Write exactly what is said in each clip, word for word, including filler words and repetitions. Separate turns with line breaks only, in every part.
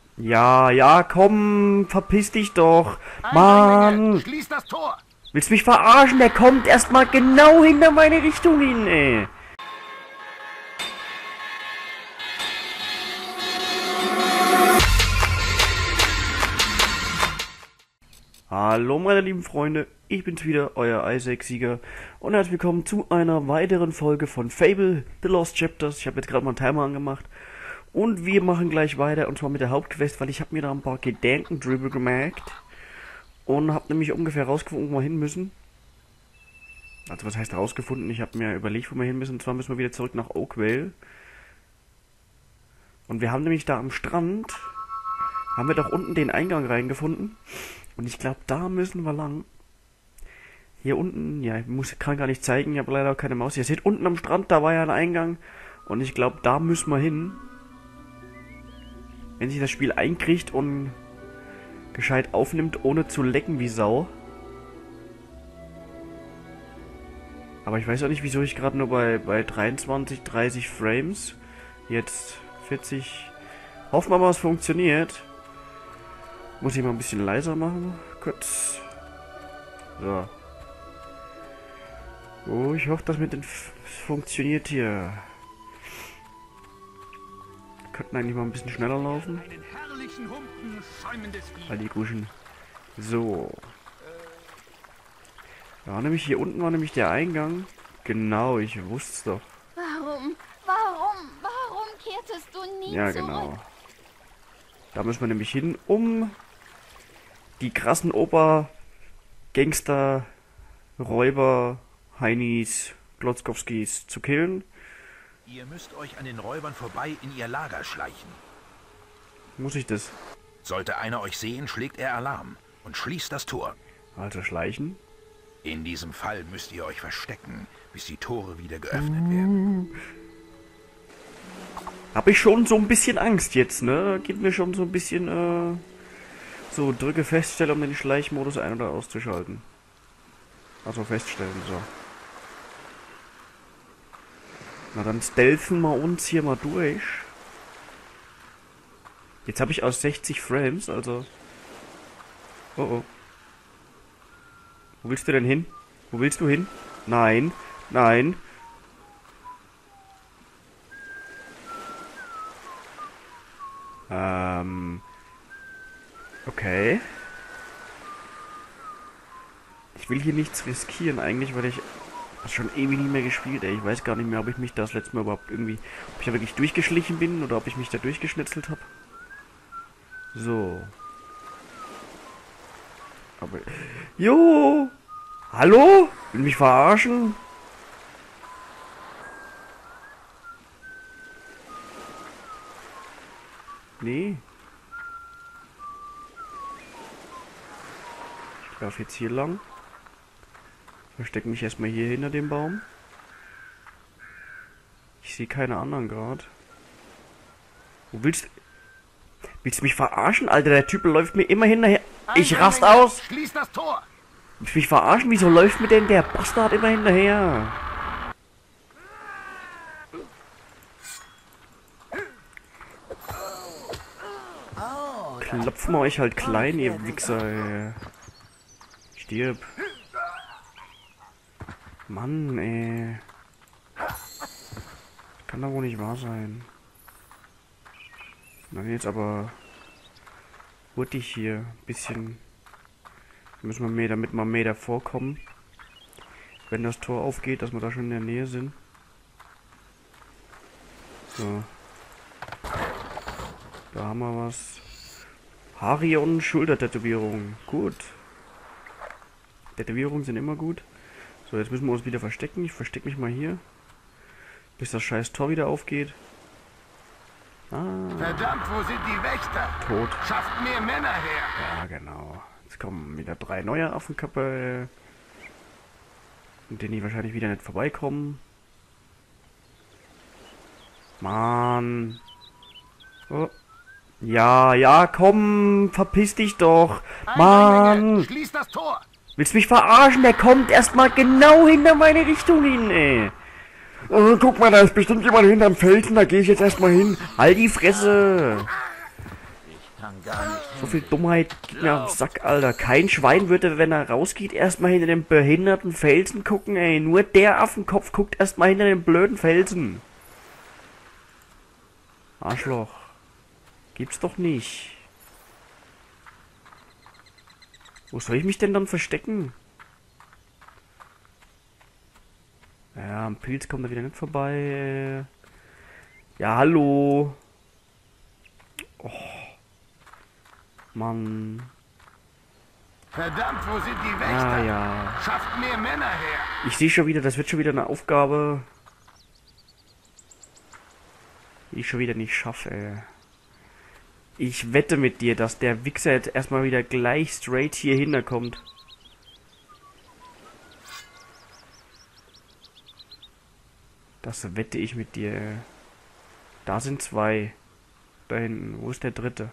Ja, ja, komm, verpiss dich doch.
Eindringlinge,
Mann,
schließ das Tor!
willst mich verarschen? Der kommt erstmal genau hinter meine Richtung hin, ey. Hallo meine lieben Freunde, ich bin's wieder, euer Isaac-Sieger und herzlich willkommen zu einer weiteren Folge von Fable The Lost Chapters. Ich habe jetzt gerade mal einen Timer angemacht und wir machen gleich weiter und zwar mit der Hauptquest, weil ich habe mir da ein paar Gedankendribble gemerkt und habe nämlich ungefähr rausgefunden, wo wir hin müssen. Also was heißt rausgefunden? Ich habe mir überlegt, wo wir hin müssen, und zwar müssen wir wieder zurück nach Oakvale. Und wir haben nämlich da am Strand, haben wir doch unten den Eingang reingefunden. Und ich glaube, da müssen wir lang. Hier unten, ja, ich muss, kann gar nicht zeigen, ich habe leider auch keine Maus. Ihr seht, unten am Strand, da war ja ein Eingang. Und ich glaube, da müssen wir hin. Wenn sich das Spiel einkriegt und gescheit aufnimmt, ohne zu lecken wie Sau. Aber ich weiß auch nicht, wieso ich gerade nur bei, bei dreiundzwanzig, dreißig Frames, jetzt vierzig, hoffen wir mal, es funktioniert. Muss ich mal ein bisschen leiser machen, kurz. So. Oh, ich hoffe, das mit den F funktioniert hier. Wir könnten eigentlich mal ein bisschen schneller laufen. All die Guschen. So. Ja, nämlich hier unten war nämlich der Eingang. Genau, ich wusste es doch.
Warum, warum, warum kehrtest du nie
Ja,
zurück?
genau. Da müssen wir nämlich hin, um die krassen Oper, Gangster, Räuber, Heinis, Glotzkowskis zu killen.
Ihr müsst euch an den Räubern vorbei in ihr Lager schleichen.
Muss ich das?
Sollte einer euch sehen, schlägt er Alarm und schließt das Tor.
Also schleichen.
In diesem Fall müsst ihr euch verstecken, bis die Tore wieder geöffnet werden.
Hab ich schon so ein bisschen Angst jetzt, ne? Geht mir schon so ein bisschen, äh... So, drücke feststellen, um den Schleichmodus ein- oder auszuschalten. Also feststellen, so. Na dann stealthen wir uns hier mal durch. Jetzt habe ich aus sechzig Frames, also... Oh oh. Wo willst du denn hin? Wo willst du hin? Nein, nein. Ähm... Okay. Ich will hier nichts riskieren eigentlich, weil ich das schon ewig nicht mehr gespielt, ey. Ich weiß gar nicht mehr, ob ich mich das letzte Mal überhaupt irgendwie... Ob ich da wirklich durchgeschlichen bin oder ob ich mich da durchgeschnitzelt habe. So. Aber... Jo! Hallo? Will mich verarschen? Nee. Ich laufe jetzt hier lang. Verstecke mich erstmal hier hinter dem Baum. Ich sehe keine anderen gerade. Wo willst du... Willst du mich verarschen, Alter? Der Typ läuft mir immer hinterher. Ich rast aus!
Schließ das Tor!
Willst du mich verarschen? Wieso läuft mir denn der Bastard immer hinterher? Klopfen wir euch halt klein, ihr Wichser, ey. Stirb. Mann, ey. Kann doch wohl nicht wahr sein. Na jetzt aber hurtig hier. Bisschen. Müssen wir mehr, damit wir mehr davor kommen. Wenn das Tor aufgeht, dass wir da schon in der Nähe sind. So. Da haben wir was. Harion Schultertätowierung. Gut. Tätowierungen sind immer gut. So, jetzt müssen wir uns wieder verstecken. Ich verstecke mich mal hier. Bis das scheiß Tor wieder aufgeht. Ah.
Verdammt, wo sind die Wächter?
Tot.
Schafft mehr Männer her!
Ja, genau. Jetzt kommen wieder drei neue Affenköpfe. Mit denen die wahrscheinlich wieder nicht vorbeikommen. Mann. Oh. Ja, ja, komm, verpiss dich doch.
Eindringlinge,
Mann.
schließ das Tor!
Willst du mich verarschen? Der kommt erstmal genau hinter meine Richtung hin, ey. Oh, guck mal, da ist bestimmt jemand hinterm Felsen, da gehe ich jetzt erstmal hin. Halt die Fresse.
kann gar nicht.
So viel Dummheit geht mir auf den Sack, Alter. Kein Schwein würde, wenn er rausgeht, erstmal hinter den behinderten Felsen gucken, ey. Nur der Affenkopf guckt erstmal hinter den blöden Felsen. Arschloch. Gibt's doch nicht. Wo soll ich mich denn dann verstecken? Ja, am Pilz kommt er wieder nicht vorbei. Ja, hallo. Oh. Mann.
Verdammt, wo sind die Wächter?
Ah, ja.
Schafft mehr Männer her.
Ich sehe schon wieder, das wird schon wieder eine Aufgabe, die ich schon wieder nicht schaffe, ey. Ich wette mit dir, dass der Wichser jetzt erstmal wieder gleich straight hier hinterkommt. Das wette ich mit dir, ey. Da sind zwei. Da hinten. Wo ist der dritte?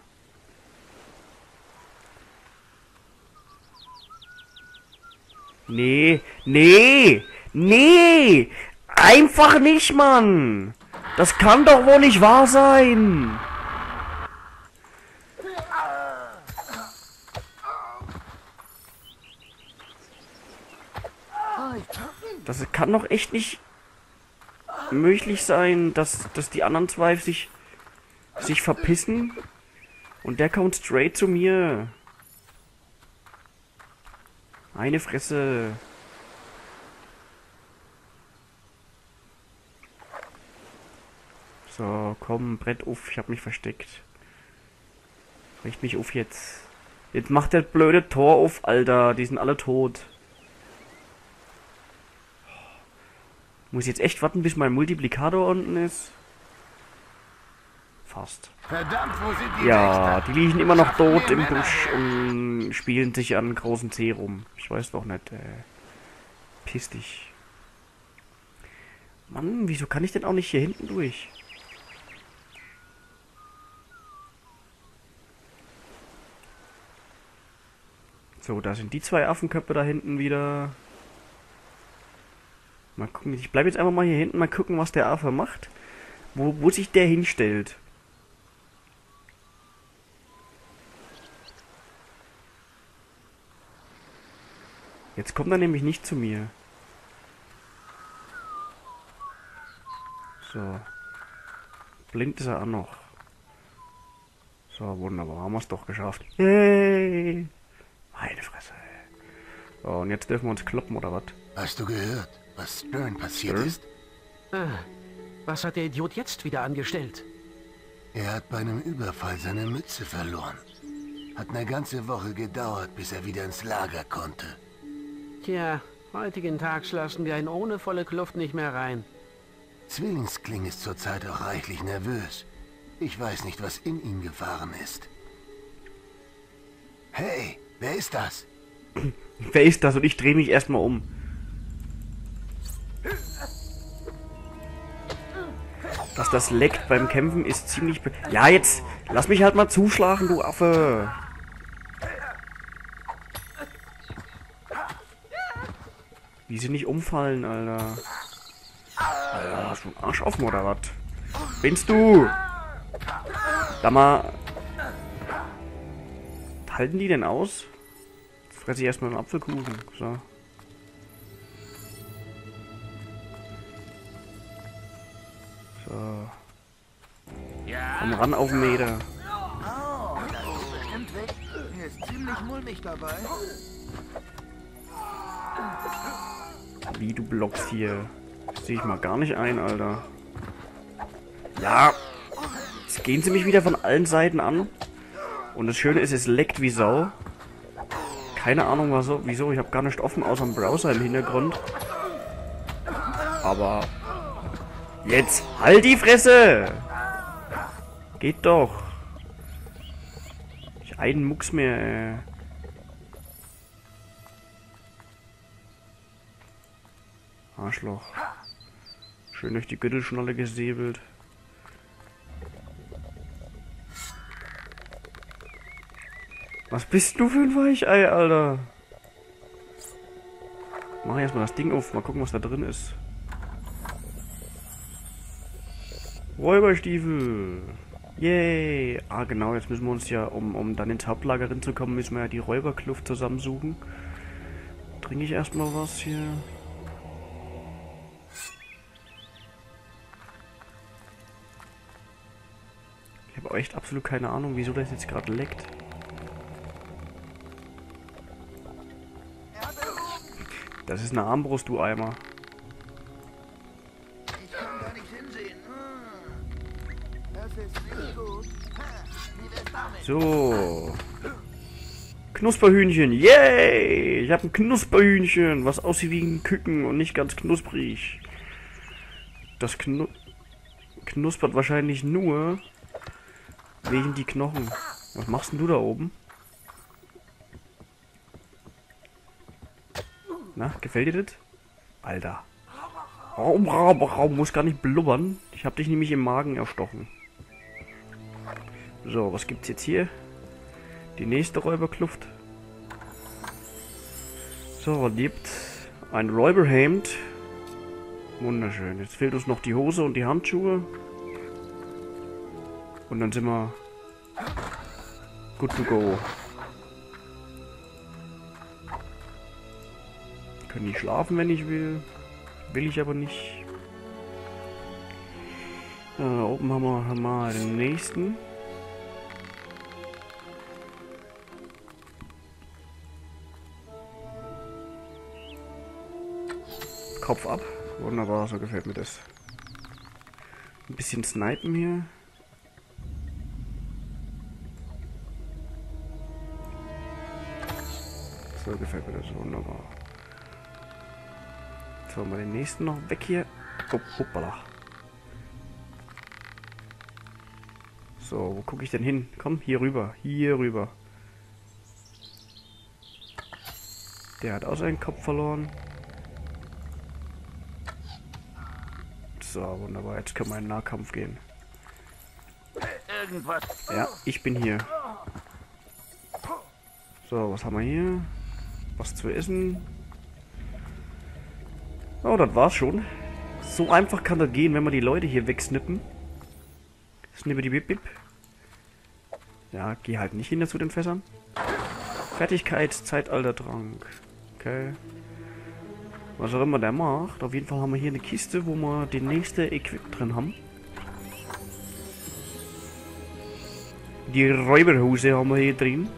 Nee, nee, nee! Einfach nicht, Mann! Das kann doch wohl nicht wahr sein! Das kann doch echt nicht möglich sein, dass, dass die anderen zwei sich, sich verpissen und der kommt straight zu mir. Eine Fresse. So, komm, Brett auf, ich hab mich versteckt. Richt mich auf jetzt. Jetzt macht der blöde Tor auf, Alter. Die sind alle tot. Muss ich jetzt echt warten, bis mein Multiplikator unten ist? Fast.
Verdammt, wo sind die
Ja,
Wächter?
die liegen immer noch
Schafft
tot
mehr
im
Männer
Busch
her.
und spielen sich an großen C rum. Ich weiß doch nicht, äh, piss dich. Mann, wieso kann ich denn auch nicht hier hinten durch? So, da sind die zwei Affenköpfe da hinten wieder. Mal gucken, ich bleibe jetzt einfach mal hier hinten, mal gucken, was der Affe macht. Wo, wo sich der hinstellt. Jetzt kommt er nämlich nicht zu mir. So. Blind ist er auch noch. So, wunderbar. Haben wir es doch geschafft. Yay! Meine Fresse. So, und jetzt dürfen wir uns kloppen, oder was?
Hast du gehört, was Stern passiert
Stern?
ist?
Ah, was hat der Idiot jetzt wieder angestellt?
Er hat bei einem Überfall seine Mütze verloren. Hat eine ganze Woche gedauert, bis er wieder ins Lager konnte.
Tja, heutigen Tags lassen wir ihn ohne volle Kluft nicht mehr rein.
Zwillingskling ist zurzeit auch reichlich nervös. Ich weiß nicht, was in ihm gefahren ist. Hey, wer ist das?
Wer ist das? Und ich drehe mich erstmal um. Dass das leckt beim Kämpfen ist ziemlich... Be ja, jetzt lass mich halt mal zuschlagen, du Affe. Wie sie nicht umfallen, Alter. Alter, hast du einen Arsch offen oder was? Binst du? Da mal... Halten die denn aus? Jetzt fresse ich erstmal einen Apfelkuchen. So. So. Komm ran auf den Meter.
Oh, das ist bestimmt weg. Mir ist ziemlich mulmig dabei.
Wie du blockst hier. Das sehe ich mal gar nicht ein, Alter. Ja. Jetzt gehen sie mich wieder von allen Seiten an. Und das Schöne ist, es leckt wie Sau. Keine Ahnung was so, wieso. Ich habe gar nicht offen, außer dem Browser im Hintergrund. Aber... Jetzt halt die Fresse! Geht doch. Ich einen Mucks mehr, äh. Arschloch. Schön durch die Gürtelschnalle gesäbelt. Was bist du für ein Weichei, Alter? Mach erstmal das Ding auf, mal gucken, was da drin ist. Räuberstiefel. Yay! Ah genau, jetzt müssen wir uns ja, um, um dann ins Hauptlager hinzukommen, müssen wir ja die Räuberkluft zusammensuchen. Trinke ich erstmal was hier. Ich habe echt absolut keine Ahnung, wieso das jetzt gerade leckt. Das ist eine Armbrust, du Eimer.
Ich kann gar nicht hinsehen. Hm. Das ist nicht gut. Ha, wie wär's damit?
So. Knusperhühnchen. Yay! Ich habe ein Knusperhühnchen, was aussieht wie ein Küken und nicht ganz knusprig. Das knu knuspert wahrscheinlich nur wegen die Knochen. Was machst denn du da oben? Na, gefällt dir das? Alter. Raum, Raum, Raum, muss gar nicht blubbern. Ich hab dich nämlich im Magen erstochen. So, was gibt's jetzt hier? Die nächste Räuberkluft. So, gibt ein Räuberhemd. Wunderschön. Jetzt fehlt uns noch die Hose und die Handschuhe. Und dann sind wir good to go. Kann ich schlafen, wenn ich will. Will ich aber nicht. Da oben haben wir, haben wir den nächsten. Kopf ab. Wunderbar, so gefällt mir das. Ein bisschen snipen hier. So gefällt mir das wunderbar. So, mal den nächsten noch weg hier. Oh, hoppala. So, wo gucke ich denn hin? Komm, hier rüber. Hier rüber. Der hat auch seinen Kopf verloren. So, wunderbar. Jetzt können wir in den Nahkampf gehen.
Irgendwas.
Ja, ich bin hier. So, was haben wir hier? Was zu essen. Oh, das war's schon. So einfach kann das gehen, wenn wir die Leute hier wegsnippen. Snippity bip bip. Ja, geh halt nicht hinter zu den Fässern. Fertigkeit, Zeitaltertrank. Okay. Was auch immer der macht. Auf jeden Fall haben wir hier eine Kiste, wo wir die nächste Equip drin haben. Die Räuberhose haben wir hier drin.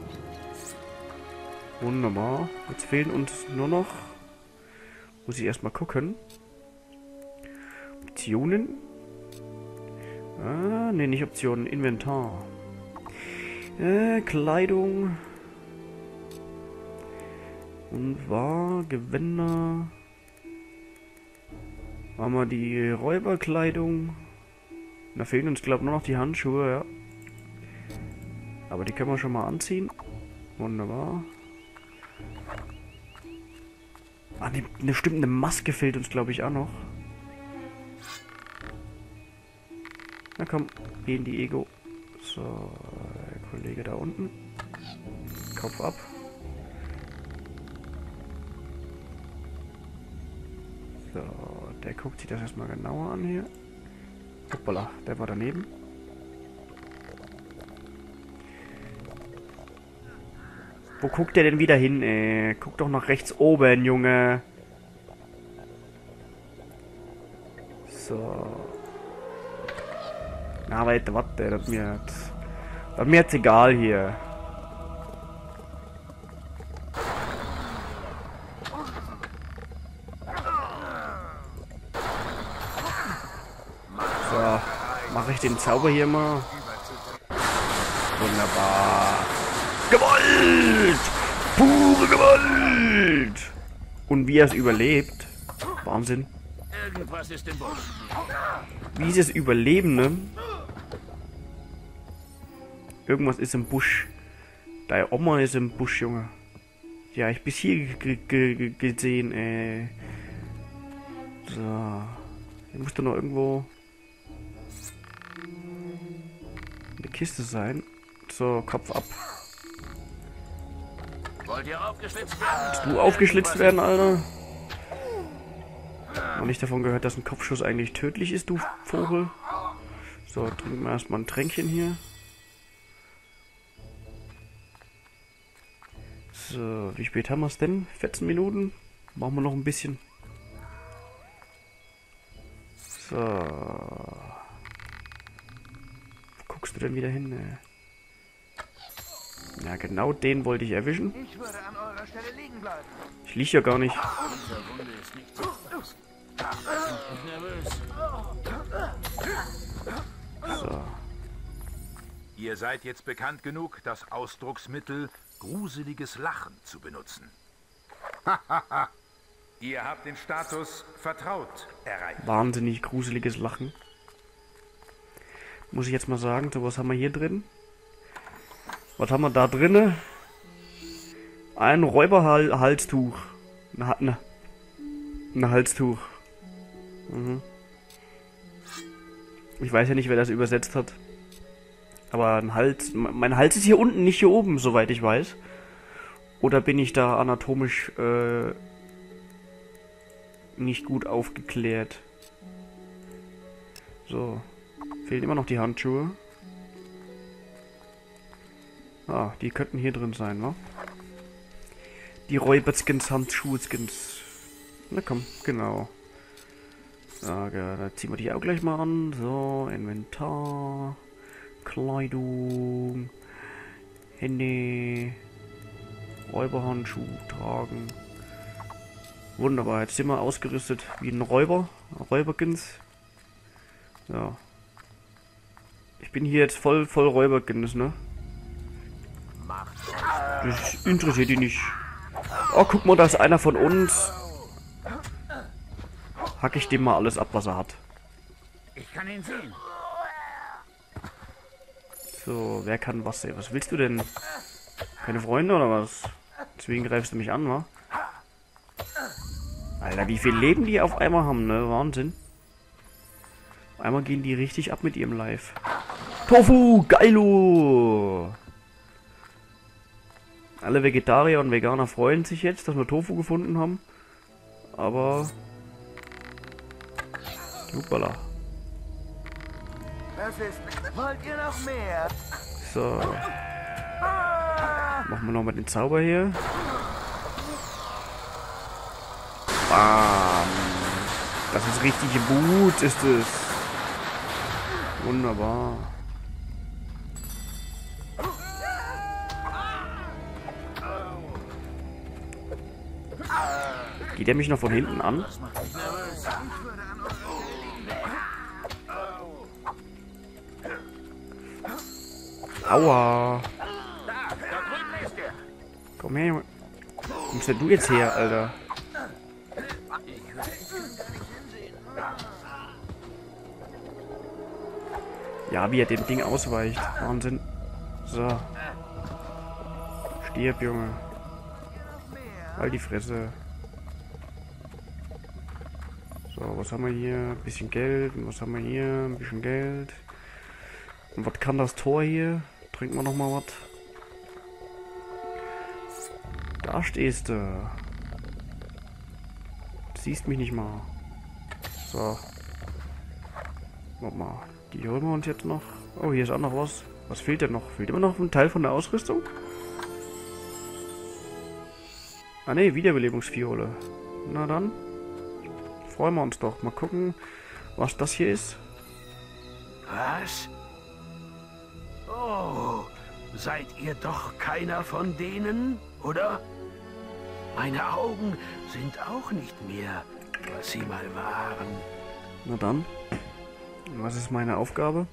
Wunderbar. Jetzt fehlen uns nur noch... Muss ich erstmal gucken. Optionen. Ah, ne, nicht Optionen. Inventar. Äh, Kleidung. Und war Gewänder. Haben wir die Räuberkleidung. Da fehlen uns, glaube ich, nur noch die Handschuhe, ja. Aber die können wir schon mal anziehen. Wunderbar. Ah, ne, ne, stimmt, eine Maske fehlt uns, glaube ich, auch noch. Na komm, geh in die Ego. So, der Kollege da unten. Kopf ab. So, der guckt sich das erstmal genauer an hier. Hoppala, der war daneben. Wo guckt der denn wieder hin, ey? Guck doch nach rechts oben, Junge. So. Na, warte, warte, das mir jetzt... Das mir jetzt egal hier. So, mache ich den Zauber hier mal. Wunderbar. Gewalt! Pure Gewalt! Und wie er es überlebt. Wahnsinn.
Irgendwas ist im Busch.
Wie ist es überleben, ne? Irgendwas ist im Busch. Deine Oma ist im Busch, Junge. Ja, ich bis hier gesehen, ey. So. Hier muss doch noch irgendwo eine Kiste sein. So, Kopf ab.
Wollt ihr aufgeschlitzt werden?
Willst du aufgeschlitzt werden, Alter? Noch nicht davon gehört, dass ein Kopfschuss eigentlich tödlich ist, du Vogel. So, trinken wir erstmal ein Tränkchen hier. So, wie spät haben wir es denn? vierzehn Minuten? Machen wir noch ein bisschen. So. Wo guckst du denn wieder hin? Ne? Ja, genau den wollte ich erwischen.
Ich würde an eurer Stelle liegen bleiben.
Ich lieg ja gar nicht. So.
Ihr seid jetzt bekannt genug, das Ausdrucksmittel gruseliges Lachen zu benutzen. Ihr habt den Status vertraut erreicht.
Wahnsinnig gruseliges Lachen. Muss ich jetzt mal sagen. So, was haben wir hier drin? Was haben wir da drinne? Ein Räuberhalstuch. Ein, ne, ein Halstuch. Mhm. Ich weiß ja nicht, wer das übersetzt hat. Aber ein Hals... Mein Hals ist hier unten, nicht hier oben, soweit ich weiß. Oder bin ich da anatomisch äh, nicht gut aufgeklärt? So. Fehlen immer noch die Handschuhe. Ah, die könnten hier drin sein, wa? Die Räuberskins, Handschuhskins. Na komm, genau. Ja, da ziehen wir die auch gleich mal an. So, Inventar. Kleidung. Hände. Räuberhandschuh tragen. Wunderbar, jetzt sind wir ausgerüstet wie ein Räuber. Räuberkins. Ja. Ich bin hier jetzt voll, voll Räuberkins, ne? Das interessiert ihn nicht. Oh, guck mal, da ist einer von uns. Hack ich dem mal alles ab, was er hat.
Ich kann ihn sehen.
So, wer kann was sehen? Was willst du denn? Keine Freunde oder was? Deswegen greifst du mich an, wa? Alter, wie viel Leben die auf einmal haben, ne? Wahnsinn. Auf einmal gehen die richtig ab mit ihrem Live. Tofu, geilo! Alle Vegetarier und Veganer freuen sich jetzt, dass wir Tofu gefunden haben. Aber... Hoppala.
Das ist... Wollt ihr noch mehr?
So. Machen wir nochmal den Zauber hier. Bam. Das ist richtige Wut, ist es. Wunderbar. Geht er mich noch von hinten an? Aua. Komm her, Junge. Kommst denn du jetzt her, Alter? Ja, wie er dem Ding ausweicht. Wahnsinn. So. Stirb, Junge. Halt die Fresse. So, was haben wir hier? Ein bisschen Geld. Und was haben wir hier? Ein bisschen Geld. Und was kann das Tor hier? Trinken wir noch mal was. Da stehst du. Siehst mich nicht mal. So. Warte mal. Die holen wir uns jetzt noch. Oh, hier ist auch noch was. Was fehlt denn noch? Fehlt immer noch ein Teil von der Ausrüstung? Ah ne, Wiederbelebungsfiole. Na dann. Freuen wir uns doch. Mal gucken, was das hier ist.
Was? Oh, seid ihr doch keiner von denen, oder? Meine Augen sind auch nicht mehr, was sie mal waren.
Na dann. Was ist meine Aufgabe?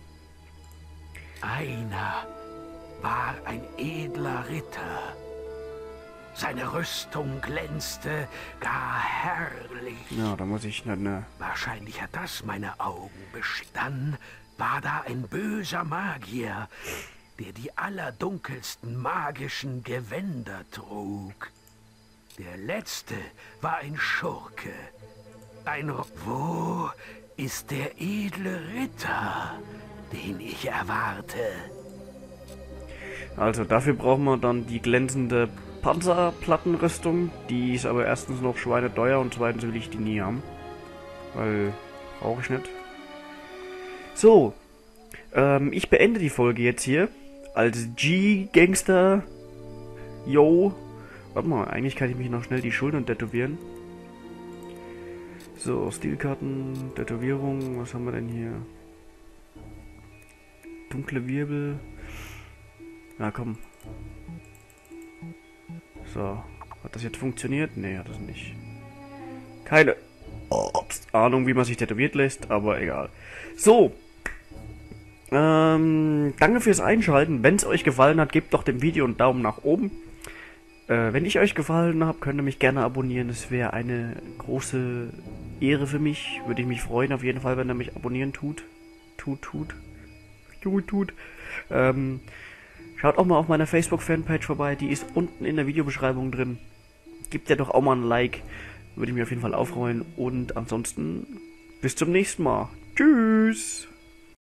Einer war ein edler Ritter. Seine Rüstung glänzte gar herrlich.
Ja, da muss ich... Ne, ne.
Wahrscheinlich hat das meine Augen beschickt. Dann war da ein böser Magier, der die allerdunkelsten magischen Gewänder trug. Der letzte war ein Schurke. Ein... Ro Wo ist der edle Ritter, den ich erwarte?
Also dafür brauchen wir dann die glänzende Panzerplattenrüstung. Die ist aber erstens noch schweineteuer und zweitens will ich die nie haben. Weil brauche ich nicht. So. Ähm, ich beende die Folge jetzt hier. Als G-Gangster. Yo. Warte mal, eigentlich kann ich mich noch schnell die Schultern tätowieren. So, Stilkarten, Tätowierung, was haben wir denn hier? Dunkle Wirbel. Na komm. So, hat das jetzt funktioniert? Nee, hat das nicht. Keine Ahnung, wie man sich tätowiert lässt, aber egal. So. Ähm, danke fürs Einschalten. Wenn es euch gefallen hat, gebt doch dem Video einen Daumen nach oben. Äh, wenn ich euch gefallen habe, könnt ihr mich gerne abonnieren. Es wäre eine große Ehre für mich. Würde ich mich freuen auf jeden Fall, wenn ihr mich abonnieren tut. Tut, tut. Tut, tut. Ähm, schaut auch mal auf meiner Facebook-Fanpage vorbei. Die ist unten in der Videobeschreibung drin. Gebt ja doch auch mal ein Like. Würde ich mich auf jeden Fall aufreuen. Und ansonsten bis zum nächsten Mal. Tschüss.